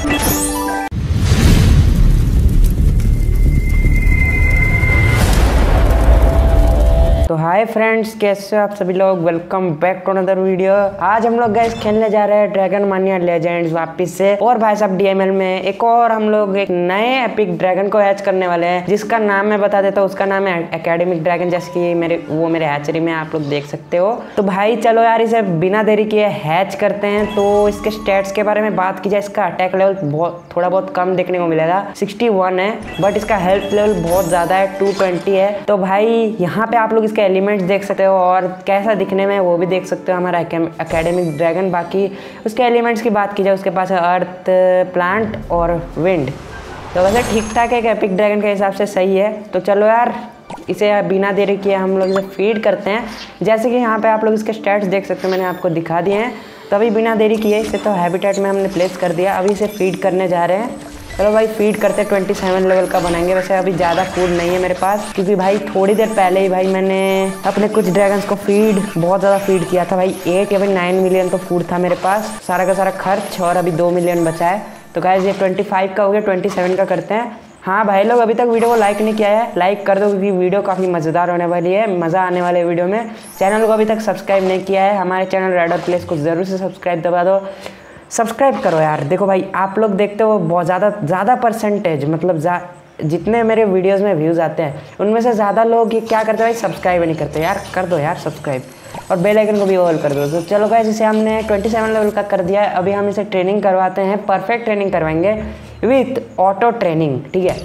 तो hi friends, कैसे हो आप सभी लोग। Welcome back to another video. आज हम लोग गाइस खेलने जा रहे हैं ड्रैगन मानिया लेजेंड्स वापस से। और भाई साहब डीएमएल में एक और हम लोग एक नए एपिक ड्रैगन को हैच करने वाले हैं, जिसका नाम मैं बता देता हूँ। उसका नाम है एकेडमिक ड्रैगन, जैसे कि मेरे हैचरी में आप लोग देख सकते हो। तो भाई चलो यार, इसे बिना देरी किए हैच करते हैं। तो इसके स्टैट्स के बारे में बात की जाए, इसका अटैक लेवल थोड़ा बहुत कम देखने को मिलेगा, 61 है, बट इसका हेल्थ लेवल बहुत ज्यादा है, 220 है। तो भाई यहाँ पे आप लोग के एलिमेंट्स देख सकते हो और कैसा दिखने में वो भी देख सकते हो हमारा एकेडमिक ड्रैगन। बाकी उसके एलिमेंट्स की बात की जाए, उसके पास है अर्थ, प्लांट और विंड। तो वैसे ठीक ठाक है, एपिक ड्रैगन के हिसाब से सही है। तो चलो यार, इसे बिना देरी किए हम लोग इसे फीड करते हैं। जैसे कि यहाँ पे आप लोग इसके स्टैट्स देख सकते हो, मैंने आपको दिखा दिए हैं। तो अभी बिना देरी किए इसे तो हैबिटेट में हमने प्लेस कर दिया। अभी इसे फीड करने जा रहे हैं। चलो भाई फीड करते 27 लेवल का बनाएंगे। वैसे अभी ज़्यादा फूड नहीं है मेरे पास, क्योंकि भाई थोड़ी देर पहले ही भाई मैंने अपने कुछ ड्रैगन्स को बहुत ज़्यादा फीड किया था भाई। 8 या भाई 9 मिलियन तो फूड था मेरे पास, सारा का सारा खर्च, और अभी 2 मिलियन बचा है। तो गाइस ये 25 का हो गया, 27 का करते हैं। हाँ भाई लोग, अभी तक वीडियो को लाइक नहीं किया है, लाइक कर दो, क्योंकि वीडियो काफ़ी मज़ेदार होने वाली है, मज़ा आने वाले वीडियो में। चैनल को अभी तक सब्सक्राइब नहीं किया है, हमारे चैनल रेड और प्लेस को ज़रूर से सब्सक्राइब दबा दो, सब्सक्राइब करो यार। देखो भाई, आप लोग देखते हो बहुत ज़्यादा परसेंटेज, मतलब जितने मेरे वीडियोस में व्यूज़ आते हैं उनमें से ज़्यादा लोग ये क्या करते हैं भाई, सब्सक्राइब नहीं करते यार। कर दो यार सब्सक्राइब, और बेल आइकन को भी ऑल कर दो। तो चलो गाइस, इसे हमने 27 लेवल का कर दिया है। अभी हम इसे ट्रेनिंग करवाते हैं, परफेक्ट ट्रेनिंग करवाएंगे विथ ऑटो ट्रेनिंग, ठीक है,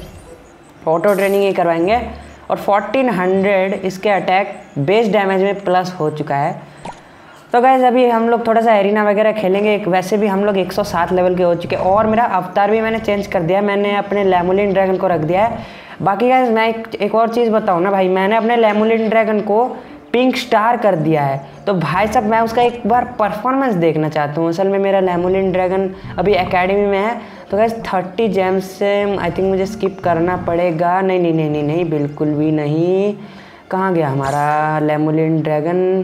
ऑटो ट्रेनिंग ही करवाएंगे। और 1400 इसके अटैक बेस डैमेज में प्लस हो चुका है। तो गाइस अभी हम लोग थोड़ा सा एरिना वगैरह खेलेंगे। वैसे भी हम लोग 107 लेवल के हो चुके हैं, और मेरा अवतार भी मैंने चेंज कर दिया है, मैंने अपने लेमुलिन ड्रैगन को रख दिया है। बाकी गाइस मैं एक और चीज़ बताऊँ ना भाई, मैंने अपने लेमुलिन ड्रैगन को पिंक स्टार कर दिया है। तो भाई साहब मैं उसका एक बार परफॉर्मेंस देखना चाहता हूँ। असल में मेरा लेमुलिन ड्रैगन अभी एकेडमी में है। तो गाइस 30 जेम्स से आई थिंक मुझे स्किप करना पड़ेगा। नहीं, बिल्कुल भी नहीं। कहाँ गया हमारा लेमुलिन ड्रैगन?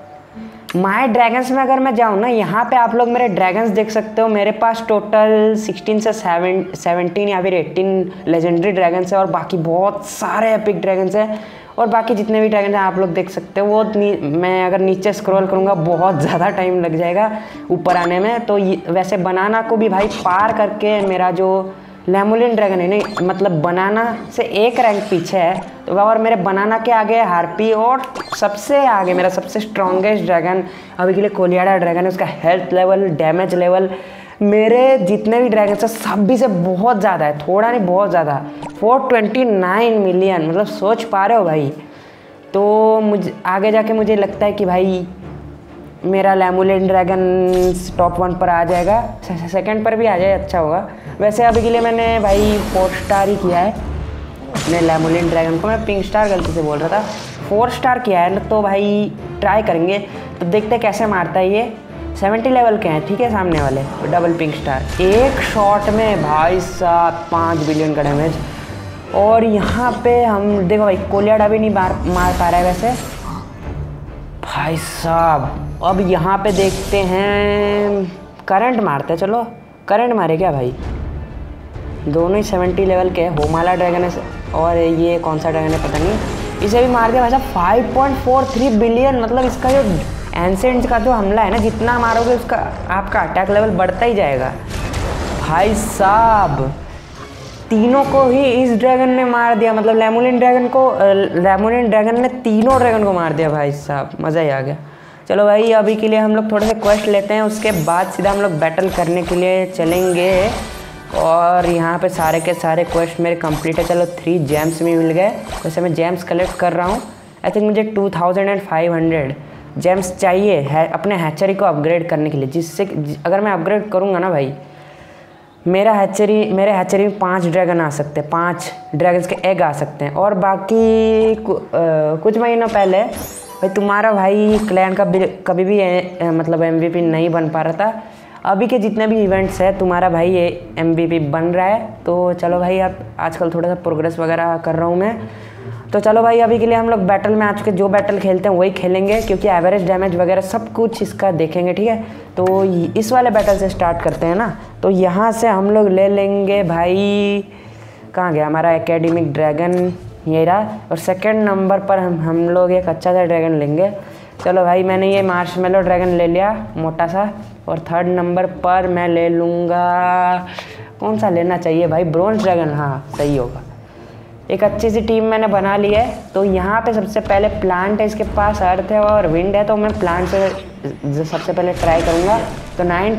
माय ड्रैगन्स में अगर मैं जाऊँ ना, यहाँ पे आप लोग मेरे ड्रैगन्स देख सकते हो। मेरे पास टोटल 16 से 17 या फिर 18 लेजेंडरी ड्रैगन्स है, और बाकी बहुत सारे एपिक ड्रैगन्स हैं। और बाकी जितने भी ड्रैगन हैं आप लोग देख सकते हो। वो मैं अगर नीचे स्क्रॉल करूँगा बहुत ज़्यादा टाइम लग जाएगा ऊपर आने में। तो वैसे बनाना को भी भाई पार करके मेरा जो लेमुलिन ड्रैगन है, नहीं मतलब बनाना से एक रैंक पीछे है। तो और मेरे बनाना के आगे हार्पी, और सबसे आगे मेरा सबसे स्ट्रॉन्गेस्ट ड्रैगन अभी के लिए कोलियाडा ड्रैगन है। उसका हेल्थ लेवल, डैमेज लेवल मेरे जितने भी ड्रैगन है सब भी से बहुत ज़्यादा है, थोड़ा नहीं बहुत ज़्यादा, 429 मिलियन। मतलब सोच पा रहे हो भाई। तो मुझे आगे जाके मुझे लगता है कि भाई मेरा लेमुलिन ड्रैगन टॉप 1 पर आ जाएगा, सेकंड पर भी आ जाए अच्छा होगा। वैसे अभी के लिए मैंने भाई 4 स्टार ही किया है अपने लेमुलिन ड्रैगन को। मैं पिंक स्टार गलती से बोल रहा था, 4 स्टार किया है। तो भाई ट्राई करेंगे, तो देखते कैसे मारता है ये। 70 लेवल के हैं, ठीक है, सामने वाले डबल पिंक स्टार। एक शॉट में भाई साहब 5 बिलियन का डैमेज। और यहाँ पे हम देखो भाई, कोलियाडा भी नहीं मार पा रहा है वैसे भाई साहब। अब यहाँ पे देखते हैं, करंट मारते हैं। चलो करंट मारे क्या भाई, दोनों ही 70 लेवल के। होमाला ड्रैगन है, और ये कौन सा ड्रैगन है पता नहीं, इसे भी मार दिया भाई साहब। 5.43 बिलियन। मतलब इसका जो एंसेंट का जो हमला है ना, जितना मारोगे उसका आपका अटैक लेवल बढ़ता ही जाएगा भाई साहब। तीनों को ही इस ड्रैगन ने मार दिया, मतलब लेमुलिन ड्रैगन ने तीनों ड्रैगन को मार दिया भाई साहब, मज़ा ही आ गया। चलो भाई अभी के लिए हम लोग थोड़े से क्वेस्ट लेते हैं, उसके बाद सीधा हम लोग बैटल करने के लिए चलेंगे। और यहाँ पे सारे के सारे क्वेस्ट मेरे कंप्लीट है। चलो 3 जेम्स भी मिल गए। वैसे मैं जेम्स कलेक्ट कर रहा हूँ। आई थिंक मुझे 2500 जेम्स चाहिए है अपने हैचरी को अपग्रेड करने के लिए, जिससे अगर मैं अपग्रेड करूँगा ना भाई, मेरे हैचरी में 5 ड्रैगन आ सकते हैं, 5 ड्रैगन्स के एग आ सकते हैं। और बाकी कुछ महीनों पहले भाई तुम्हारा भाई क्लैन का कभी भी मतलब MVP नहीं बन पा रहा था। अभी के जितने भी इवेंट्स है तुम्हारा भाई ये MVP बन रहा है। तो चलो भाई, अब आजकल थोड़ा सा प्रोग्रेस वगैरह कर रहा हूँ मैं। तो चलो भाई अभी के लिए हम लोग बैटल में आ चुके, जो बैटल खेलते हैं वही खेलेंगे क्योंकि एवरेज डैमेज वगैरह सब कुछ इसका देखेंगे, ठीक है। तो इस वाले बैटल से स्टार्ट करते हैं ना। तो यहाँ से हम लोग ले लेंगे भाई, कहाँ गया हमारा एकेडमिक ड्रैगन, ये रहा। और सेकंड नंबर पर हम लोग एक अच्छा सा ड्रैगन लेंगे। चलो भाई मैंने ये मार्शमेलो ड्रैगन ले लिया मोटा सा। और थर्ड नंबर पर मैं ले लूँगा, कौन सा लेना चाहिए भाई, ब्रोंज ड्रैगन, हाँ सही होगा। एक अच्छी सी टीम मैंने बना ली है। तो यहाँ पे सबसे पहले प्लांट है, इसके पास अर्थ है और विंड है, तो मैं प्लांट से सबसे पहले ट्राई करूँगा। तो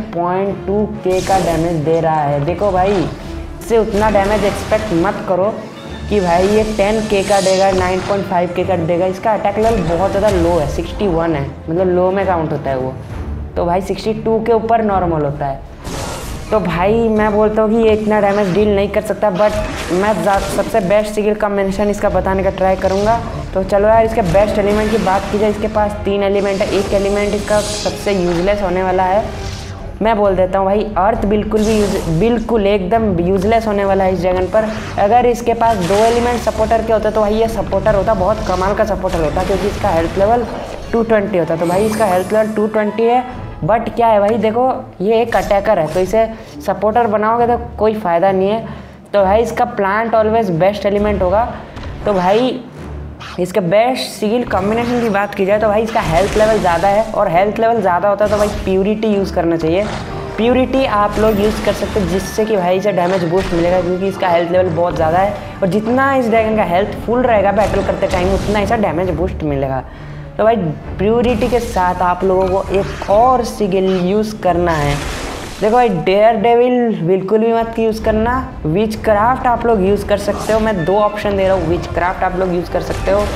9.2k का डैमेज दे रहा है। देखो भाई इससे उतना डैमेज एक्सपेक्ट मत करो कि भाई ये 10k का देगा, 9.5k का देगा। इसका अटैक लेवल बहुत ज़्यादा लो है, 61 है, मतलब लो में काउंट होता है वो। तो भाई 62 के ऊपर नॉर्मल होता है। तो भाई मैं बोलता हूँ कि ये इतना डैमेज डील नहीं कर सकता, बट मैं सबसे बेस्ट स्किल कॉम्बिनेशन इसका बताने का ट्राई करूँगा। तो चलो यार इसके बेस्ट एलिमेंट की बात की जाए, इसके पास 3 एलिमेंट है। एक एलिमेंट इसका सबसे यूजलेस होने वाला है, मैं बोल देता हूँ भाई अर्थ बिल्कुल एकदम यूजलेस होने वाला है इस ड्रैगन पर। अगर इसके पास 2 एलिमेंट सपोर्टर के होते तो भाई ये सपोर्टर होता, बहुत कमाल का सपोर्टर होता, क्योंकि इसका हेल्थ लेवल 220 होता। तो भाई इसका हेल्थ लेवल 220 है, बट क्या है भाई देखो ये एक अटैकर है, तो इसे सपोर्टर बनाओगे तो कोई फ़ायदा नहीं है। तो भाई इसका प्लांट ऑलवेज बेस्ट एलिमेंट होगा। तो भाई इसके बेस्ट स्किल कॉम्बिनेशन की बात की जाए तो भाई इसका हेल्थ लेवल ज़्यादा है, और हेल्थ लेवल ज़्यादा होता है तो भाई प्यूरिटी यूज़ करना चाहिए। प्यूरिटी आप लोग यूज़ कर सकते हैं जिससे कि भाई इसे डैमेज बूस्ट मिलेगा, क्योंकि इसका हेल्थ लेवल बहुत ज़्यादा है। और जितना इस ड्रैगन का हेल्थ फुल रहेगा बैटल करते टाइम, उतना इसे डैमेज बूस्ट मिलेगा। तो भाई प्यूरिटी के साथ आप लोगों को एक और स्किल यूज़ करना है। देखो भाई डेयर डेविल बिल्कुल भी मत यूज़ करना, विच क्राफ्ट आप लोग यूज़ कर सकते हो। मैं 2 ऑप्शन दे रहा हूँ, विच क्राफ्ट आप लोग यूज़ कर सकते हो,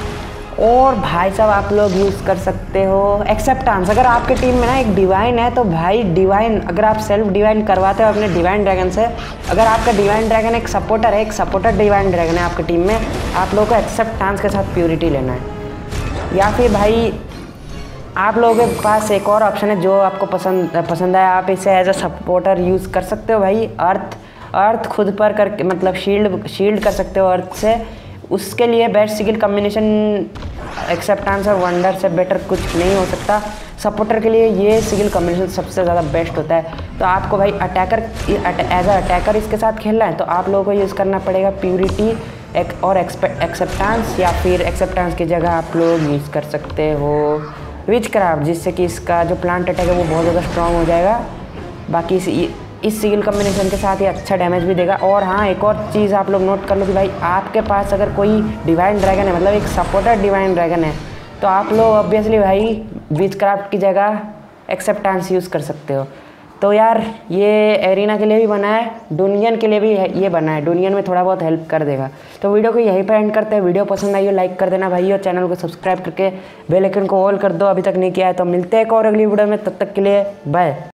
और भाई साहब आप लोग यूज़ कर सकते हो एक्सेप्टेंस। अगर आपके टीम में ना एक डिवाइन है तो भाई डिवाइन, अगर आप सेल्फ डिवाइन करवाते हो अपने डिवाइन ड्रैगन से, अगर आपका डिवाइन ड्रैगन एक सपोर्टर है, एक सपोर्टर डिवाइन ड्रैगन है आपकी टीम में, आप लोगों को एक्सेप्टेंस के साथ प्यूरिटी लेना है। या फिर भाई आप लोगों के पास एक और ऑप्शन है जो आपको पसंद है, आप इसे एज अ सपोर्टर यूज़ कर सकते हो भाई। अर्थ खुद पर करके मतलब शील्ड कर सकते हो अर्थ से। उसके लिए बेस्ट स्किल कॉम्बिनेशन एक्सेप्टेंस और वंडर से बेटर कुछ नहीं हो सकता। सपोर्टर के लिए ये स्किल कॉम्बिनेशन सबसे ज़्यादा बेस्ट होता है। तो आपको भाई एज अ अटैकर इसके साथ खेलना है तो आप लोगों को यूज़ करना पड़ेगा प्यूरिटी और एक्सेप्टेंस, या फिर एक्सेप्टेंस की जगह आप लोग यूज़ कर सकते हो विच क्राफ्ट, जिससे कि इसका जो प्लांट अटैक है वो बहुत ज़्यादा स्ट्रॉन्ग हो जाएगा। बाकी इस स्किल कॉम्बिनेशन के साथ ये अच्छा डैमेज भी देगा। और हाँ एक और चीज़ आप लोग नोट कर लो कि भाई आपके पास अगर कोई डिवाइन ड्रैगन है, मतलब एक सपोर्टर डिवाइन ड्रैगन है, तो आप लोग ऑब्वियसली भाई विच क्राफ्ट की जगह एक्सेप्टेंस यूज़ कर सकते हो। तो यार ये एरिना के लिए भी बना है, डोनियन के लिए भी ये बना है, डोनियन में थोड़ा बहुत हेल्प कर देगा। तो वीडियो को यहीं पर एंड करते हैं। वीडियो पसंद आई हो लाइक कर देना भाई, और चैनल को सब्सक्राइब करके बेल आइकन को ऑल कर दो अभी तक नहीं किया है। तो मिलते हैं एक और अगली वीडियो में, तब तक के लिए बाय।